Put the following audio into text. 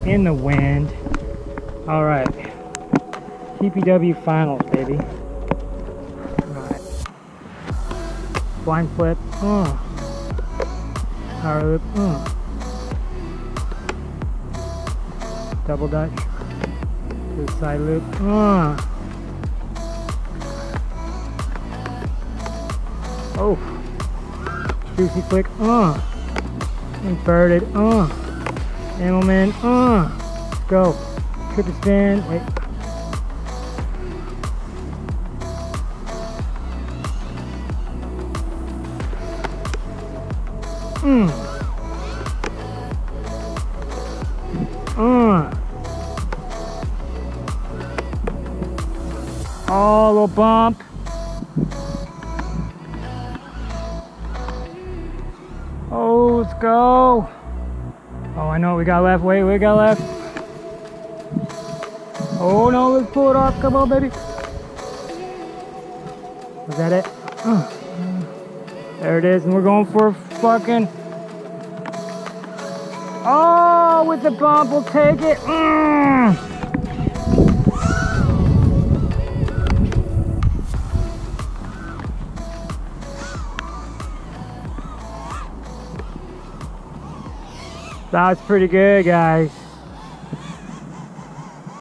in the wind. All right, TPW finals, baby. All right, blind flip, power loop, double dutch, to the side loop, oh, juicy flick, inverted, Immelman, let's go, triple spin, wait, oh, little bump. Oh, let's go. Oh, I know what we got left. Wait, we got left. Oh no, let's pull it off. Come on, baby. Was that it? There it is, and we're going for a fucking... Oh, with the bump, we'll take it. That was pretty good, guys.